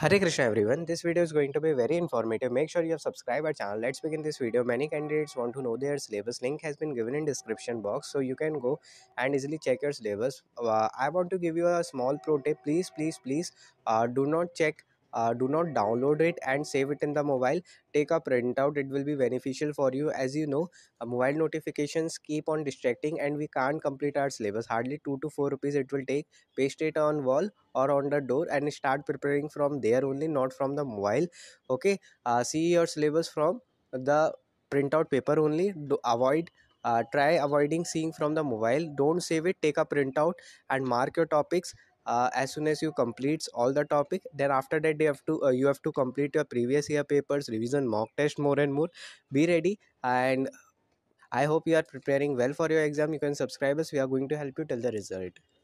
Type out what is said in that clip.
Hare Krishna everyone. This video is going to be very informative. Make sure you have subscribed our channel. Let's begin this video. Many candidates want to know their syllabus. Link has been given in description box, so you can go and easily check your syllabus. I want to give you a small pro tip. Please, do not check. Do not download it and save it in the mobile. Take a printout. It will be beneficial for you. As you know, mobile notifications keep on distracting, and we can't complete our syllabus. Hardly 2 to 4 rupees it will take. Paste it on wall or on the door and start preparing from there only, not from the mobile. Okay. See your syllabus from the printout paper only. Try avoiding seeing from the mobile. Don't save it. Take a printout and mark your topics. As soon as you complete all the topic, then after that you have to complete your previous year papers, revision, mock test, more and more. Be ready, and I hope you are preparing well for your exam. You can subscribe us. We are going to help you till the result.